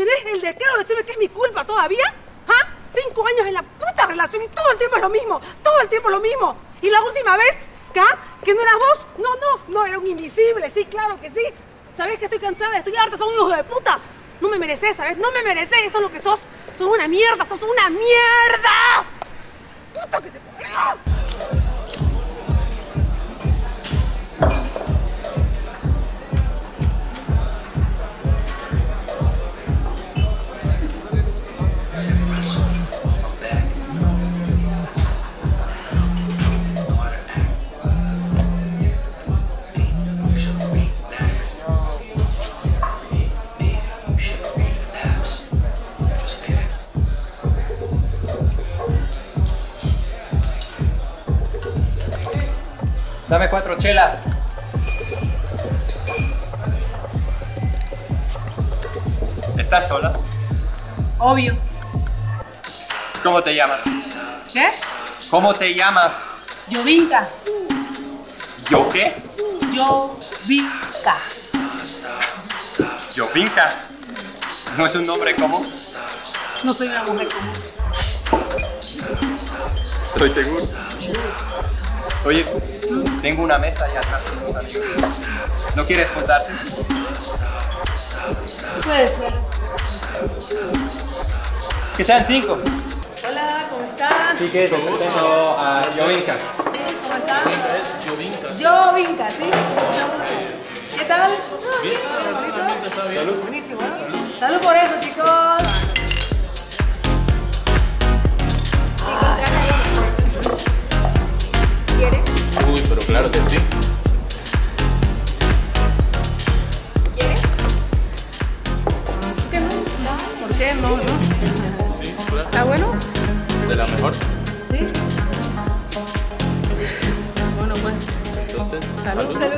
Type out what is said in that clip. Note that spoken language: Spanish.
¿Tenés el descaro de decirme que es mi culpa todavía? ¿Ah? 5 años en la puta relación y todo el tiempo es lo mismo. Todo el tiempo es lo mismo. ¿Y la última vez, que no eras vos? No, era un invisible. Sí, claro que sí. ¿Sabés que estoy cansada? Estoy harta, sos un hijo de puta. No me mereces, ¿sabes? No me mereces. Eso es lo que sos. Sos una mierda, sos una mierda. ¡Puta que te parió! Dame 4 chelas. ¿Estás sola? Obvio. ¿Cómo te llamas? ¿Qué? ¿Cómo te llamas? Yovinka. ¿Yo qué? Yovinka. ¿Yovinka? ¿No es un nombre común? No soy una mujer común. Estoy seguro. Oye, tengo una mesa allá atrás con unos amigos. ¿No quieres juntarte? Puede ser. Que sean 5. Hola, ¿cómo estás? Sí, que te presento a Yovinka. ¿Cómo estás? Yovinka, ¿sí? ¿Qué tal? Bien. Salud. Buenísimo. Salud por eso, chicos. ¿Quiere? Uy, pero claro que sí. ¿Quiere? ¿Por qué no? ¿Por qué no? Sí, claro. ¿Está bueno? De la mejor. ¿Sí? Bueno, pues. Entonces, Salud, salud.